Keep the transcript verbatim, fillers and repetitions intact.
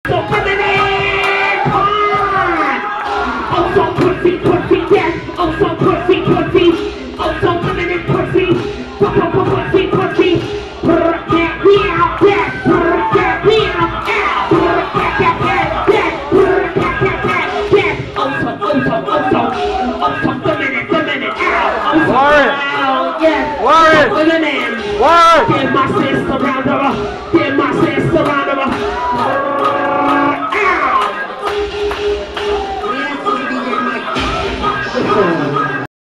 So feminine, hard. Oh, so pussy, pussy, yes. Oh, so pussy, pussy. Oh, so feminine, pussy. Pussy, pussy. Get me out, yes. Get me out, out. Get, get, get, get. Get, get, get, get. Oh, so, oh, so, oh, so. Oh, so feminine, feminine, out. Oh, so, Warren. oh, yes. Warren. Feminine. Warren. Give my sister round her up.